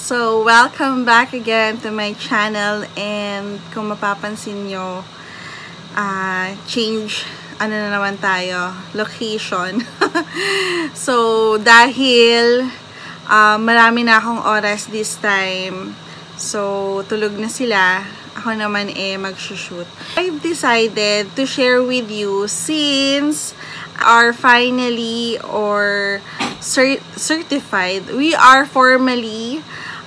So, welcome back again to my channel, and kung mapapansin nyo, change, na naman tayo, location. So, dahil marami na akong oras this time, so tulog na sila, ako naman mag-shoot. I've decided to share with you since are finally or certified. We are formally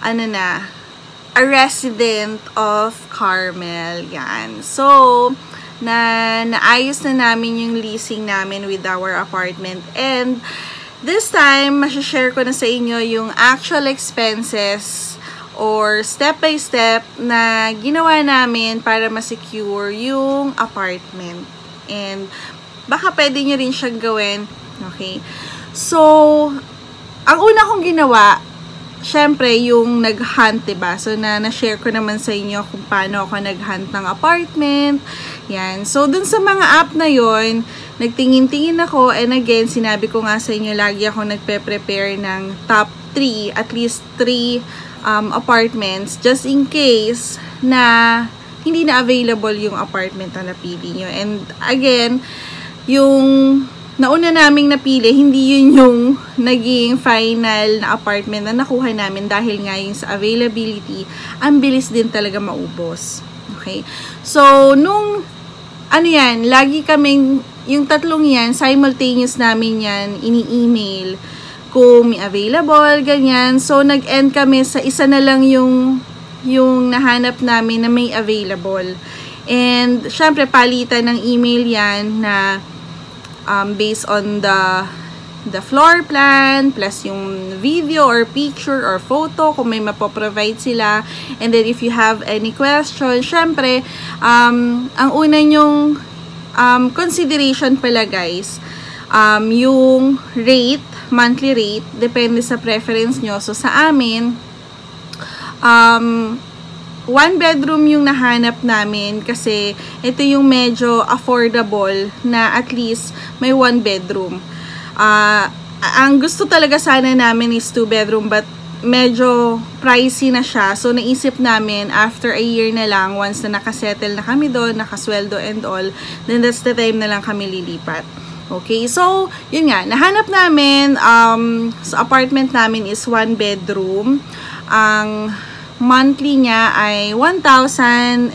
a resident of Carmel. Yan. So, naayos na namin yung leasing namin with our apartment. And this time, masashare ko na sa inyo yung actual expenses or step-by-step na ginawa namin para ma-secure yung apartment. And baka pwede nyo rin siyang gawin. Okay? So, ang una kong ginawa, syempre, yung nag-hunt, diba? So, na-share ko naman sa inyo kung paano ako nag-hunt ng apartment. Yan. So, dun sa mga app na yon, nagtingin-tingin ako. And again, sinabi ko nga sa inyo, lagi ako nagpe-prepare ng top 3, at least 3 apartments, just in case na hindi na available yung apartment na napili nyo. And again, yung nauna naming napili, hindi yun yung naging final na apartment na nakuha namin dahil nga yung sa availability, ang bilis din talaga maubos. Okay? So, nung lagi kaming, yung tatlong yan, simultaneous namin yan, ini-email kung may available, ganyan. So, nag-end kami sa isa na lang yung nahanap namin na may available. And, syempre, palitan ng email yan na based on the floor plan, plus yung video or picture or photo, kung may mapoprovide sila. And then, if you have any question, syempre, ang una nyong consideration pala, guys, yung rate, monthly rate, depende sa preference nyo. So, sa amin, 1 bedroom yung nahanap namin kasi ito yung medyo affordable na at least may 1 bedroom. Ang gusto talaga sana namin is 2 bedroom, but medyo pricey na siya. So, naisip namin after a year na lang, once na nakasettle na kami doon, nakasweldo and all, then that's the time na lang kami lilipat. Okay, so, yun nga, nahanap namin, sa apartment namin is 1 bedroom. Ang monthly niya ay $1,034.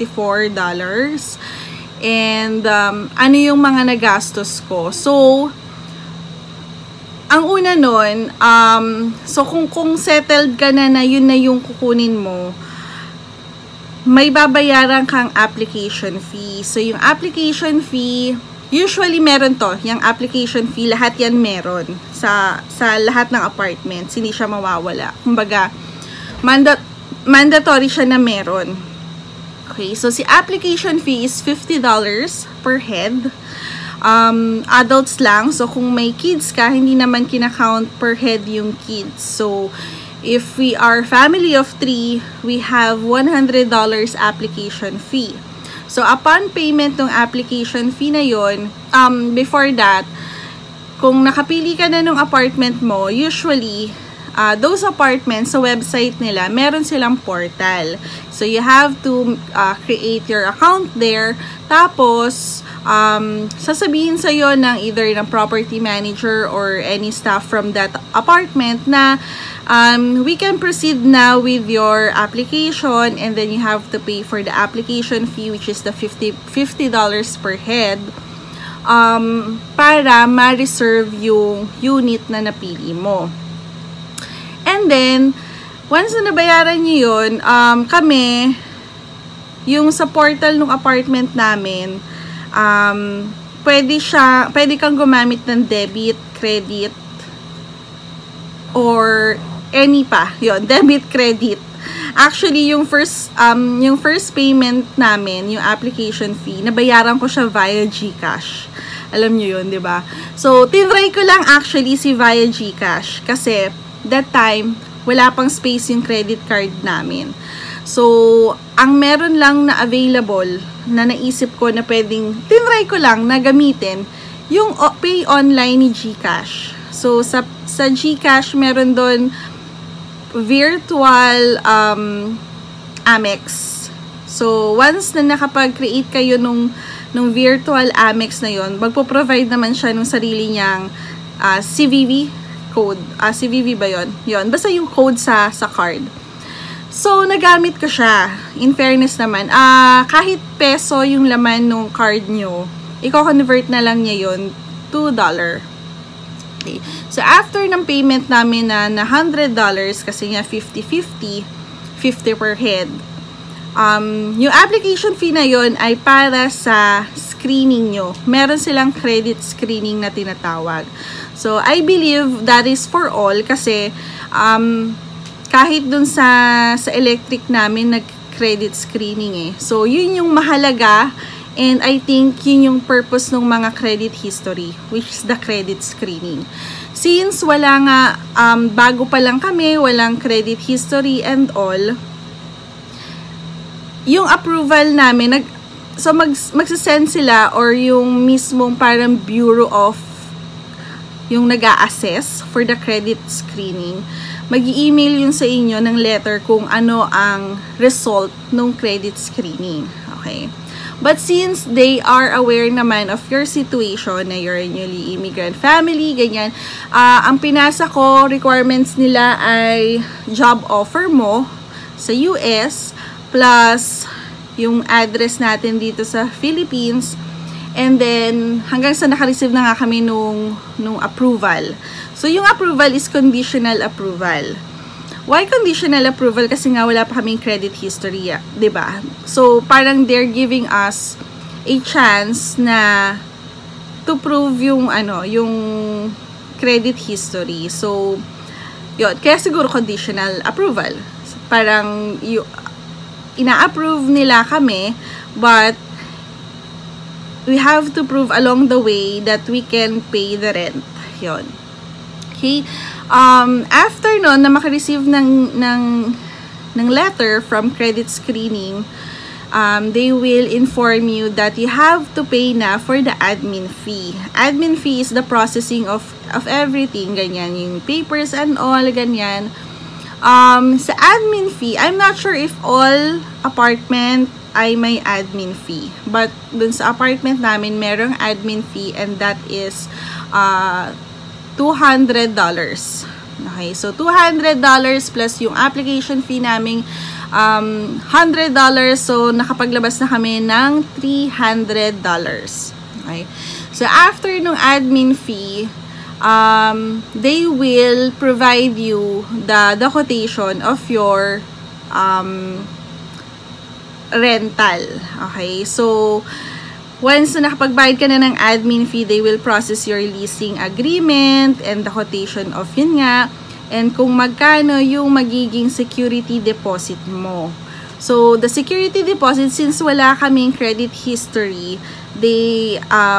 And, ano yung mga nagastos ko? So, ang una nun, so kung settled ka na yun na yung kukunin mo, may babayaran kang application fee. So, yung application fee, usually meron to. Yung application fee, lahat yan meron. Sa lahat ng apartments, hindi siya mawawala. Kumbaga, mandatory siya na meron. Okay, so si application fee is $50 per head. Adults lang. So, kung may kids ka, hindi naman kinakount per head yung kids. So, if we are family of 3, we have $100 application fee. So, upon payment ng application fee na yun, before that, kung nakapili ka na ng apartment mo, usually, those apartments sa website nila, meron silang portal. So, you have to create your account there. Tapos, sasabihin sa'yo ng either ng property manager or any staff from that apartment na we can proceed now with your application, and then you have to pay for the application fee, which is the $50 per head, para ma-reserve yung unit na napili mo. And then, once na nabayaran nyo yun, kami, yung sa portal ng apartment namin, pwede kang gumamit ng debit, credit, or any pa. Yun, debit, credit. Actually, yung first payment namin, yung application fee, nabayaran ko siya via GCash. Alam nyo yun, di ba? So, tinry ko lang actually si via GCash kasi that time, wala pang space yung credit card namin. So, ang meron lang na available na naisip ko na pwedeng, tinry ko lang na gamitin, yung pay online ni GCash. So, sa GCash, meron doon virtual Amex. So, once na nakapag-create kayo nung virtual Amex na yon, magpo-provide naman siya ng sarili niyang CVV code. CVV ba yon? Yon. Basta yung code sa card. So, nagamit ko siya. In fairness naman, kahit peso yung laman ng card nyo, i-convert na lang niya yon to $2. Okay. So, after ng payment namin na $100, kasi nga 50-50, 50 per head, yung application fee na yon ay para sa screening nyo. Meron silang credit screening na tinatawag. So, I believe that is for all kasi kahit dun sa electric namin nag-credit screening eh. So, yun yung mahalaga and I think yun yung purpose ng mga credit history, which is the credit screening. Since wala nga, bago pa lang kami, walang credit history and all, yung approval namin, magsasend sila or yung mismong parang Bureau of yung nag-a-assess for the credit screening, mag-i-email yun sa inyo ng letter kung ano ang result ng credit screening. Okay? But since they are aware naman of your situation na you're a newly immigrant family, ganyan, ang pinasa ko, requirements nila ay job offer mo sa US, plus yung address natin dito sa Philippines, and then hanggang sa naka-receive na nga kami nung approval. So yung approval is conditional approval. Why conditional approval? Kasi nga wala pa kaming credit history, 'di ba? So parang they're giving us a chance na to prove yung yung credit history. So yun, kaya siguro conditional approval. Parang ina-approve nila kami, but we have to prove along the way that we can pay the rent. Yun. Okay? After nun, na makareceive ng letter from credit screening, they will inform you that you have to pay na for the admin fee. Admin fee is the processing of everything, ganyan, yung papers and all, ganyan. Sa admin fee, I'm not sure if all apartment ay may admin fee. But dun sa apartment namin, merong admin fee and that is $200. Okay, so $200 plus yung application fee naming $100. So, nakapaglabas na kami ng $300. Okay, so after nung admin fee, they will provide you the quotation of your rental. Okay, so once na nakapagbayad ka na ng admin fee, they will process your leasing agreement and the quotation of yun nga, and kung magkano yung magiging security deposit mo. So the security deposit, since wala kaming credit history, they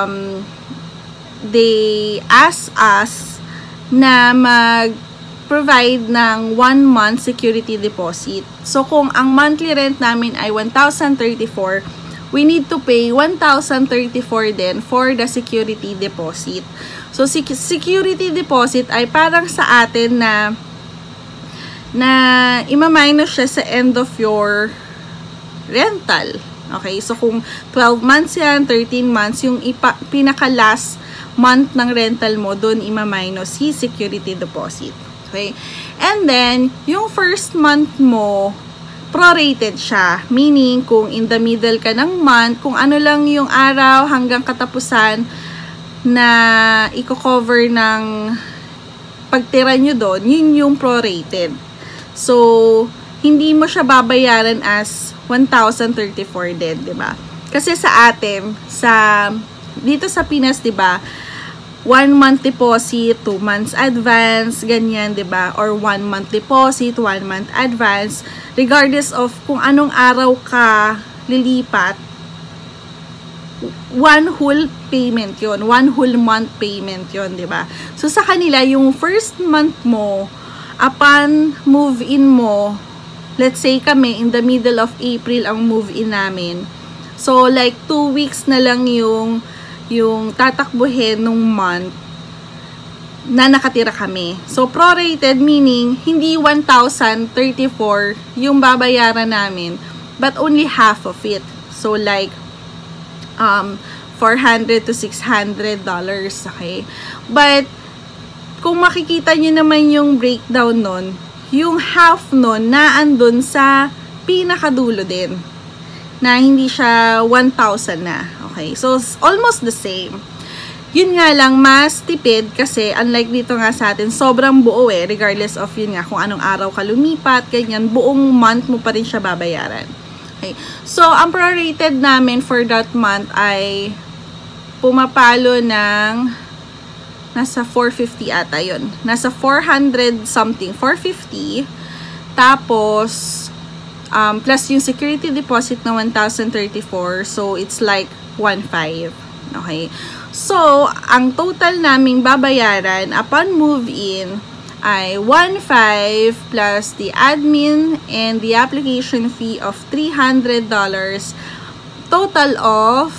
ask us na mag-provide ng 1 month security deposit. So, kung ang monthly rent namin ay $1,034, we need to pay $1,034 din for the security deposit. So, security deposit ay parang sa atin na ima-minus siya sa end of your rental. Okay? So, kung 12 months yan, 13 months, yung pinaka-last month ng rental mo, doon ima-minus si security deposit. Okay? And then, yung first month mo, prorated siya. Meaning, kung in the middle ka ng month, kung ano lang yung araw hanggang katapusan na i-cover ng pagtira nyo doon, yun yung prorated. So, hindi mo siya babayaran as $1,034 din, diba? Kasi sa atin, dito sa Pinas, diba, 1 month deposit, 2 months advance, ganyan, diba? Or 1 month deposit, 1 month advance. Regardless of kung anong araw ka lilipat, 1 whole payment yon, 1 whole month payment yon, diba? So, sa kanila, yung first month mo, upon move-in mo, let's say kami, in the middle of April ang move-in namin. So, like, 2 weeks na lang yung tatakbuhin nung month. na nakatira kami. So, prorated meaning, hindi 1,034 yung babayaran namin, but only half of it. So, like, $400 to $600, okay? But, kung makikita nyo naman yung breakdown nun, yung half nun, naandun sa pinakadulo din, na hindi siya 1,000 na, okay? So, almost the same. Yun nga lang, mas tipid kasi unlike dito nga sa atin, sobrang buo regardless of yun nga, kung anong araw ka lumipat, ganyan, buong month mo pa rin siya babayaran. Okay. So, ang prorated namin for that month ay pumapalo ng nasa 450 ata yun. Nasa 400 something, 450. Tapos, plus yung security deposit na 1,034. So, it's like 1,500. Okay. So, ang total naming babayaran upon move-in ay 1,500 plus the admin and the application fee of $300. Total of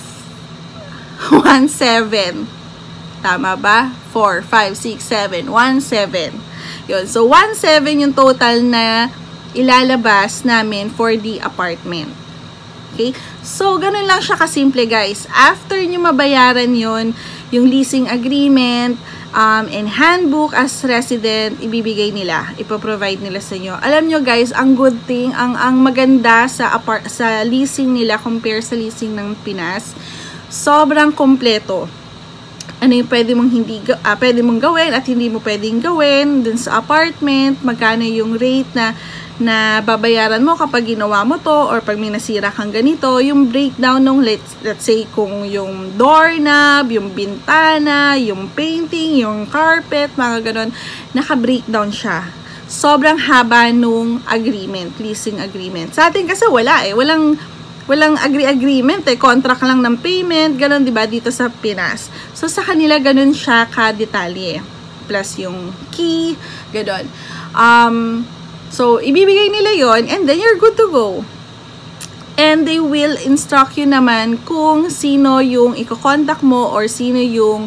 1,700. Tama ba? 4, 5, 6, 7, 1,700. Yun. So, 1,700 yung total na ilalabas namin for the apartment. Okay? So, ganun lang siya kasimple, guys. After nyo mabayaran yun, yung leasing agreement, and handbook as resident, ibibigay nila, ipoprovide nila sa inyo. Alam nyo, guys, ang good thing, ang maganda sa leasing nila compare sa leasing ng Pinas, sobrang kompleto. Ano yung pwede mong gawin at hindi mo pwedeng gawin dun sa apartment, magkano yung rate na babayaran mo kapag ginawa mo to, or pag may nasira kang ganito, yung breakdown ng let's say kung yung doorknob, yung bintana, yung painting, yung carpet, mga ganon, naka-breakdown siya. Sobrang haba nung agreement, leasing agreement. Sa atin kasi wala walang agreement contract lang ng payment, ganon, 'di ba, dito sa Pinas. So sa kanila ganon siya ka-detalye. Plus yung key, ganon. So, ibibigay nila yon and then you're good to go. And they will instruct you naman kung sino yung i-contact mo or sino yung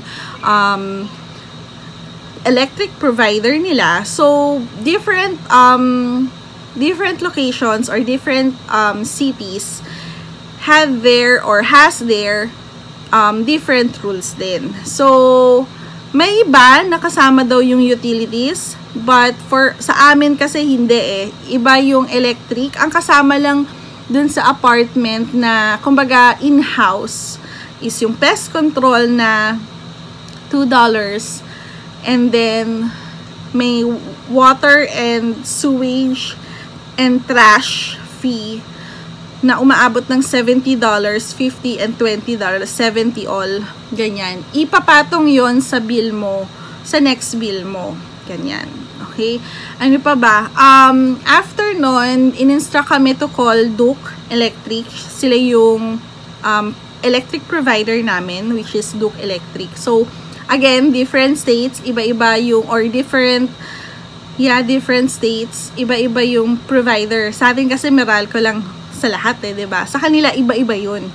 electric provider nila. So, different locations or different cities have their or has their different rules din. So, may iba nakasama daw yung utilities. But sa amin kasi hindi iba yung electric. Ang kasama lang dun sa apartment na kumbaga in-house is yung pest control na $2. And then may water and sewage and trash fee na umaabot ng $70, $50 and $20, $70 all. Ganyan. Ipapatong yon sa bill mo, sa next bill mo. Ganyan. Okay? Ano pa ba? After nun, in-instruct kami to call Duke Electric. Sila yung electric provider namin, which is Duke Electric. So, again, different states, iba-iba yung, or different states, iba-iba yung provider. Sa atin kasi Meralco lang sa lahat diba? Sa kanila, iba-iba yun.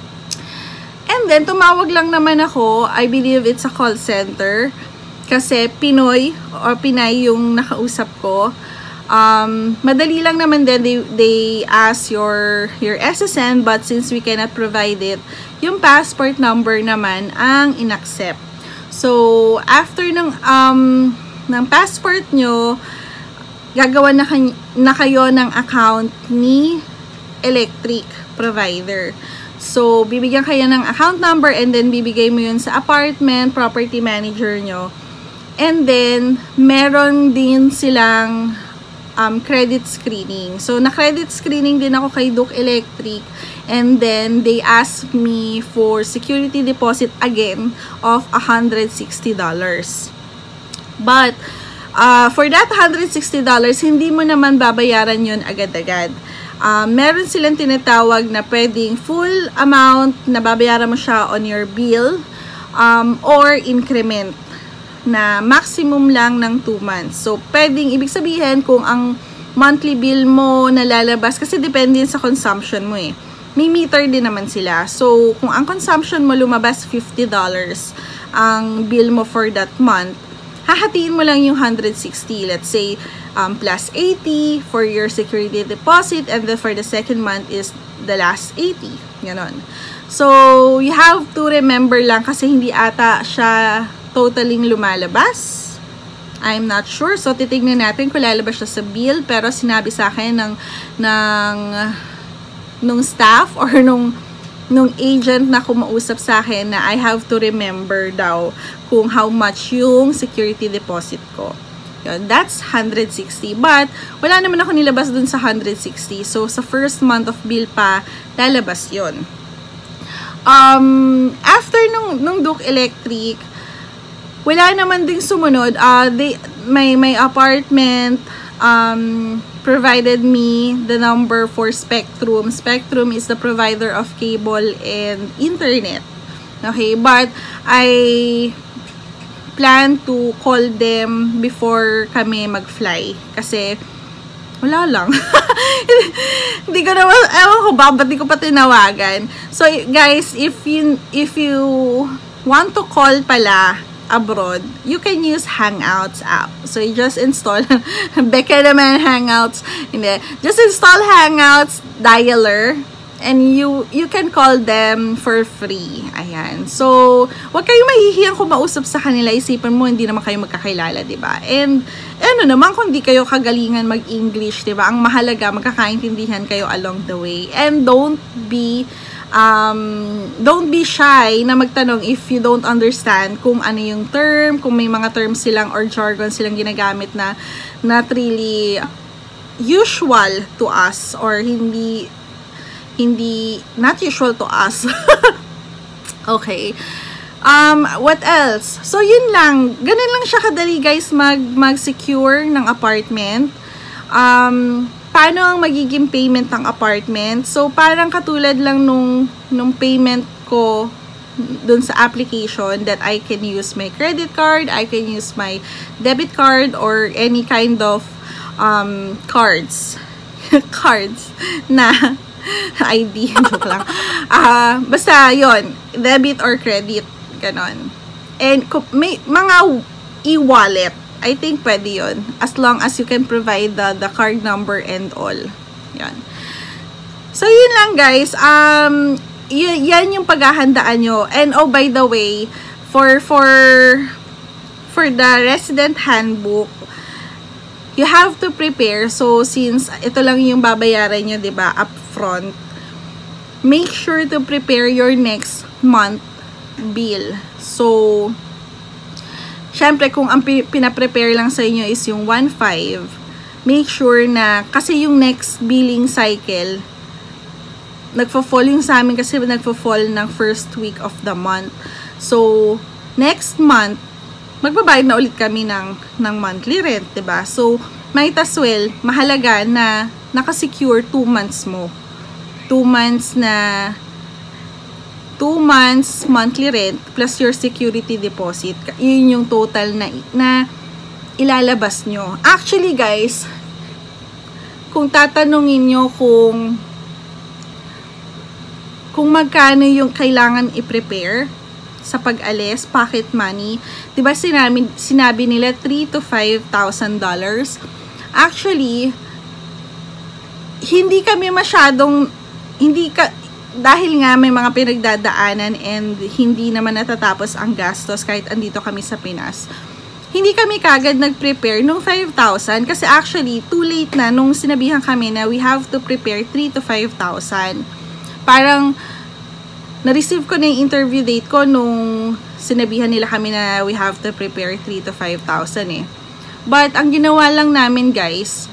And then, tumawag lang naman ako, I believe it's a call center, kasi Pinoy or Pinay yung nakausap ko. Madali lang naman din, they ask your SSN, but since we cannot provide it, yung passport number naman ang inaccept. So, after ng passport nyo, gagawa na kayo ng account ni electric provider. So, bibigyan kayo ng account number and then bibigay mo yun sa apartment, property manager nyo. And then, meron din silang credit screening. So, na-credit screening din ako kay Duke Electric. And then, they asked me for security deposit again of $160. But, for that $160, hindi mo naman babayaran yun agad-agad. Meron silang tinatawag na pwedeng full amount na babayaran mo siya on your bill or increment na maximum lang ng 2 months. So, pwedeng, ibig sabihin, kung ang monthly bill mo nalalabas, kasi depende sa consumption mo may meter din naman sila. So, kung ang consumption mo lumabas $50 ang bill mo for that month, hahatiin mo lang yung 160. Let's say, plus 80 for your security deposit, and then for the second month is the last 80. Ganon. So, you have to remember lang kasi hindi ata siya totally lumalabas. I'm not sure. So, titignan natin kung lalabas siya sa bill. Pero, sinabi sa akin nung staff or nung agent na kumausap sa akin na I have to remember daw kung how much yung security deposit ko. Yun, that's 160. But, wala naman ako nilabas dun sa 160. So, sa first month of bill pa, lalabas yun. After nung Duke Electric, wala naman ding sumunod. My apartment provided me the number for Spectrum. Spectrum is the provider of cable and internet. Okay, but I plan to call them before kami mag-fly. Kasi, wala lang. Hindi ko naman, ewan ko ba, ba't di ko pa tinawagan. So, guys, if you want to call pala abroad, you can use Hangouts app. So, you just install, beka naman Hangouts, hindi, just install Hangouts dialer, and you can call them for free. Ayan. So, wag kayong mahihiyang kumausap sa kanila. Isipan mo, hindi naman kayo magkakilala, diba? And, ano naman, kung di kayo kagalingan mag-English, diba? Ang mahalaga, magkakaintindihan kayo along the way. And don't be shy na magtanong if you don't understand kung ano yung term, kung may mga terms silang or jargon silang ginagamit na not really usual to us or hindi not usual to us. Okay. What else? So, yun lang. Ganun lang siya kadali, guys, mag-secure ng apartment. Paano ang magiging payment ng apartment? So, parang katulad lang nung payment ko dun sa application that I can use my credit card, I can use my debit card, or any kind of cards. Cards na ID, joke lang. Basta, yon, debit or credit, ganon. And may mga e-wallet, I think pwede yun. As long as you can provide the card number and all. Yan. So, yun lang, guys. Yan yung paghahandaan nyo. And, oh, by the way, for the resident handbook, you have to prepare. So, since ito lang yung babayaran nyo, diba, upfront, make sure to prepare your next month bill. So, syempre, kung ang pinaprepare lang sa inyo is yung 1.5, make sure na, kasi yung next billing cycle, nagfo-fall yung sa amin kasi nagfo-fall ng first week of the month. So, next month, magbabayad na ulit kami ng monthly rent, diba? So, might as well, mahalaga na nakasecure 2 months mo. 2 months monthly rent plus your security deposit. Yun yung total na ilalabas nyo. Actually, guys, kung tatanungin nyo kung magkano yung kailangan i-prepare sa pag-alis, pocket money, diba sinabi nila $3,000 to $5,000. Actually, hindi kami masyadong, dahil nga may mga pinagdadaanan and hindi naman natatapos ang gastos kahit andito kami sa Pinas, hindi kami kagad nag-prepare nung 5,000 kasi actually, too late na nung sinabihan kami na we have to prepare 3,000 to 5,000. Parang, na-receive ko na yung interview date ko nung sinabihan nila kami na we have to prepare 3,000 to 5,000 eh. But, ang ginawa lang namin, guys,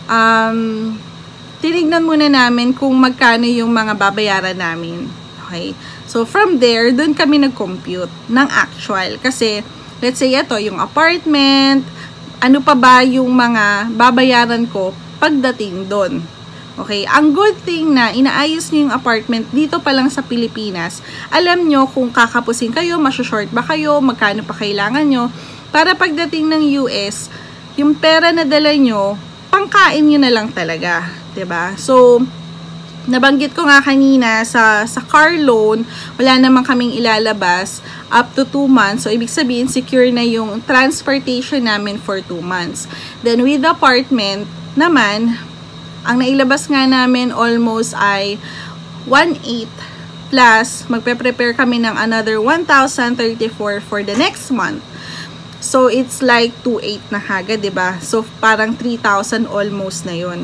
tinignan muna namin kung magkano yung mga babayaran namin. Okay? So, from there, dun kami nag-compute ng actual. Kasi, let's say, ito, yung apartment, ano pa ba yung mga babayaran ko pagdating dun. Okay? Ang good thing na inaayos nyo yung apartment dito pa lang sa Pilipinas, alam nyo kung kakapusin kayo, masyashort ba kayo, magkano pa kailangan nyo, para pagdating ng US, yung pera na dala nyo, pangkain nyo na lang talaga. Diba? So, nabanggit ko nga kanina sa car loan, wala naman kaming ilalabas up to 2 months. So, ibig sabihin, secure na yung transportation namin for 2 months. Then, with the apartment naman, ang nailabas nga namin almost ay 1.8 plus, magpe-prepare kami ng another 1,034 for the next month. So, it's like 2.8 na kagad, diba? So, parang 3,000 almost na yun.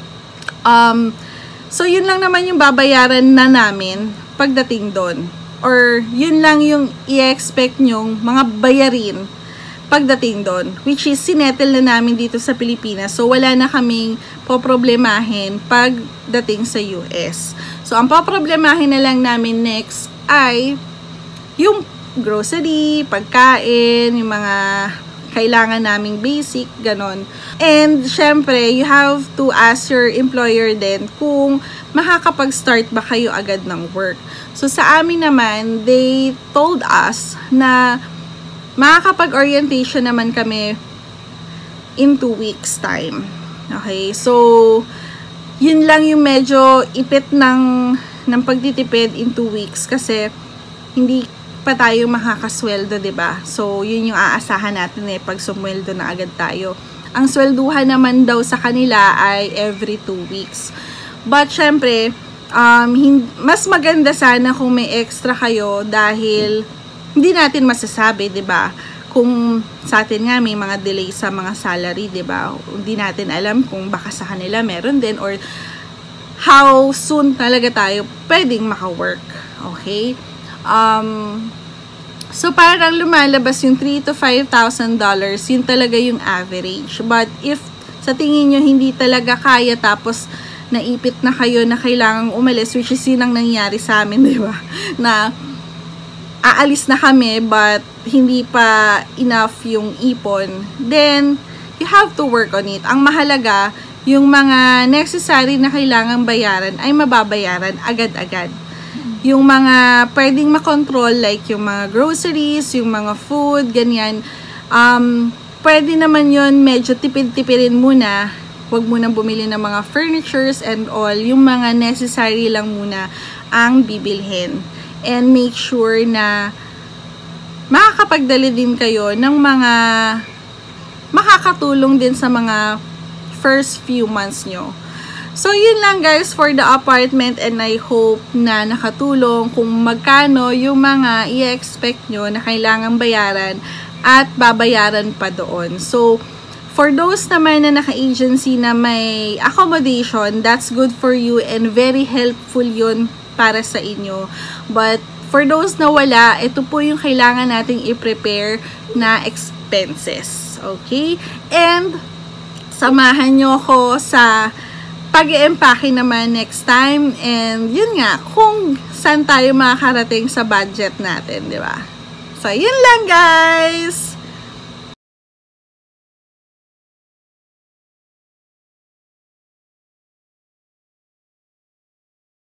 So, yun lang naman yung babayaran na namin pagdating doon. Or, yun lang yung i-expect nyong mga bayarin pagdating doon. Which is, sinettle na namin dito sa Pilipinas. So, wala na kaming poproblemahin pagdating sa US. So, ang poproblemahin na lang namin next ay yung grocery, pagkain, yung mga kailangan naming basic, ganon. And, syempre, you have to ask your employer din kung makakapag-start ba kayo agad ng work. So, sa amin naman, they told us na makakapag-orientation naman kami in 2 weeks time. Okay? So, yun lang yung medyo ipit ng pagtitipid in 2 weeks kasi hindi pa tayo makakasweldo, 'di ba? So, yun yung aasahan natin pag sumweldo na agad tayo. Ang swelduhan naman daw sa kanila ay every 2 weeks. But, syempre, mas maganda sana kung may extra kayo dahil hindi natin masasabi, 'di ba? Kung sa atin nga may mga delay sa mga salary, 'di ba? Hindi natin alam kung baka sa kanila meron din or how soon talaga tayo pwedeng maka-work. Okay? So, parang lumalabas yung $3,000 to $5,000, yun talaga yung average. But, if sa tingin nyo hindi talaga kaya tapos naipit na kayo na kailangang umalis, which is yun ang nangyari sa amin, di ba? Na aalis na kami but hindi pa enough yung ipon, then, you have to work on it. Ang mahalaga, yung mga necessary na kailangang bayaran ay mababayaran agad-agad. Yung mga pwedeng makontrol, like yung mga groceries, yung mga food, ganyan, pwede naman yun, medyo tipid-tipirin muna. Huwag muna bumili ng mga furnitures and all. Yung mga necessary lang muna ang bibilhin. And make sure na makakapagdali din kayo ng mga makakatulong din sa mga first few months nyo. So, yun lang guys for the apartment and I hope na nakatulong kung magkano yung mga i-expect nyo na kailangang bayaran at babayaran pa doon. So, for those naman na naka-agency na may accommodation, that's good for you and very helpful yun para sa inyo. But, for those na wala, ito po yung kailangan nating i-prepare na expenses. Okay? And, samahan nyo ako sa pag-i-empake naman next time. And, yun nga, kung saan tayo makakarating sa budget natin, di ba? So, yun lang, guys!